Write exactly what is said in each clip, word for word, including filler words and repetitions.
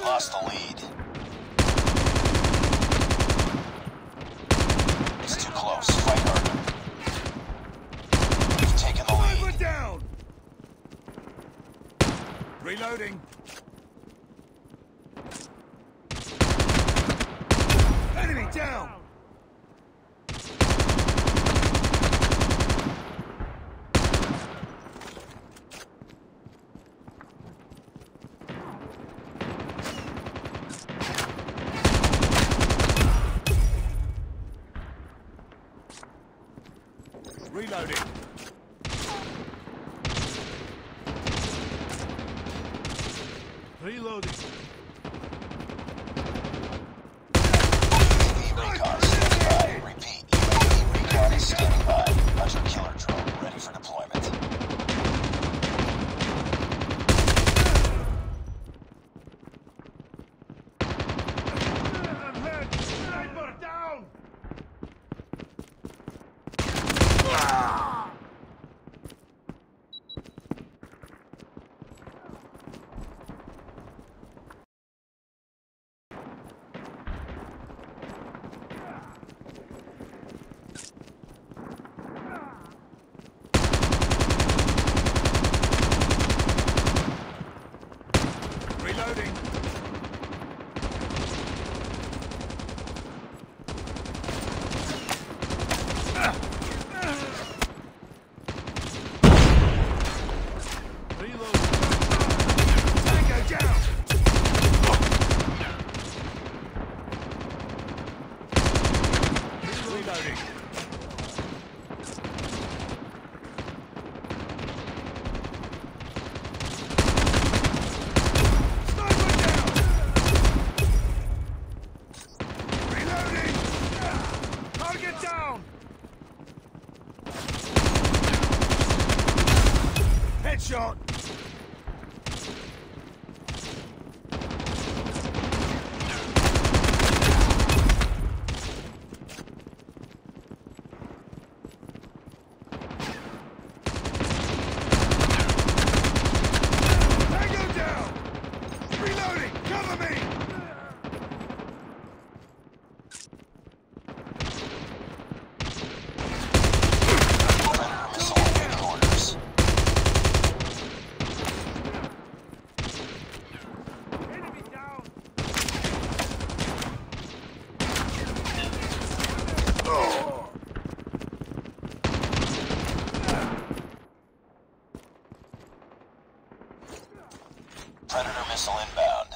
lost the lead. It's too close. Fight harder. We've taken the lead. We're down. Reloading. Enemy down. Reloading. Reloading. U A V recon standing by. Repeat. U A V recon is standing by. Hunter killer drone ready for deployment. I'm hit. Sniper down. Reloading. Tango down. Reloading. Sniper down. Reloading. Target down. Headshot. Tango down. Reloading. Cover me. Predator missile awaiting orders. Enemy down. Oh. Predator missile inbound.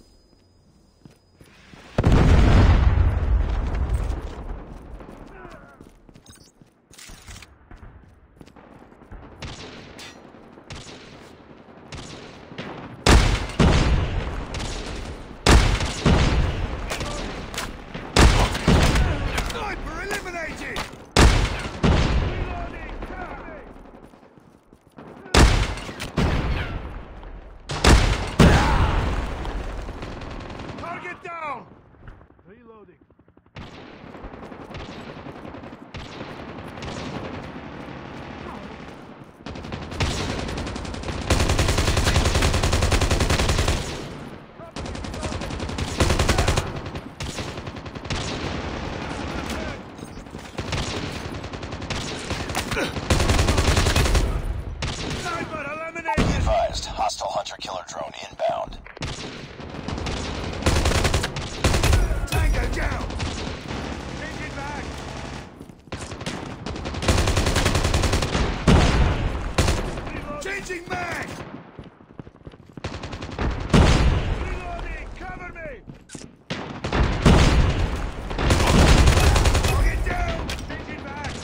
Sniper eliminated. Reloading. Cover me. Target down. Reloading. Sniper eliminated. Be advised, hostile hunter killer drone inbound. Tango down. Changing back. Changing mag. Reloading. Cover me. Target down. Changing back.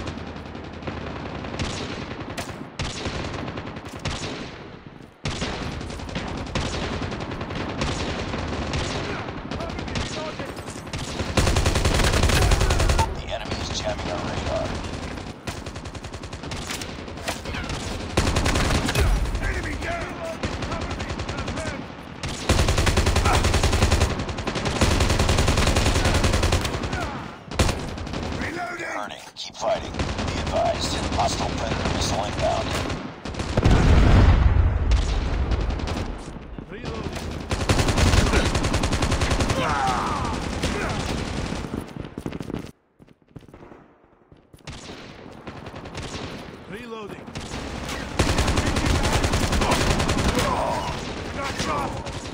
The enemy is jamming our radar. Enemy down. Cover me. Reloading. Hurting. Keep fighting. Be advised, hostile predator missile inbound. Reloading. Reloading. Got shot.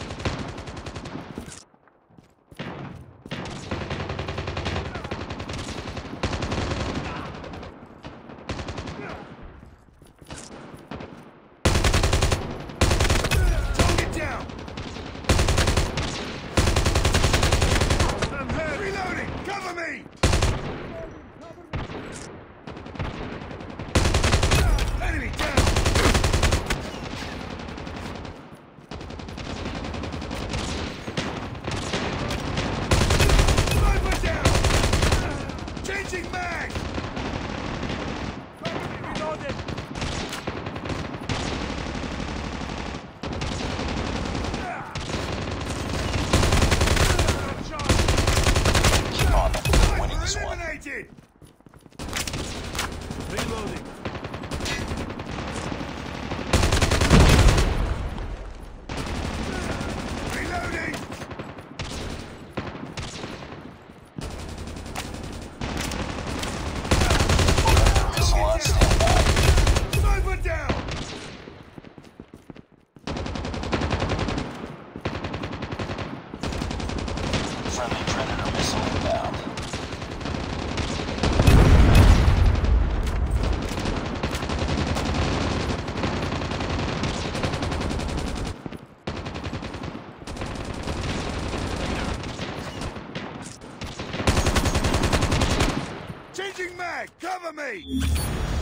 Target down. I'm hurt. Reloading. Cover me. Enemy down. Sniper down. Changing mag. Cover me. Reloaded. Keep on them. We're winning this one. Eliminated. Reloading. Reloading. Missile on standby. Sniper down. Friendly Predator missile inbound. Changing mag. Cover me.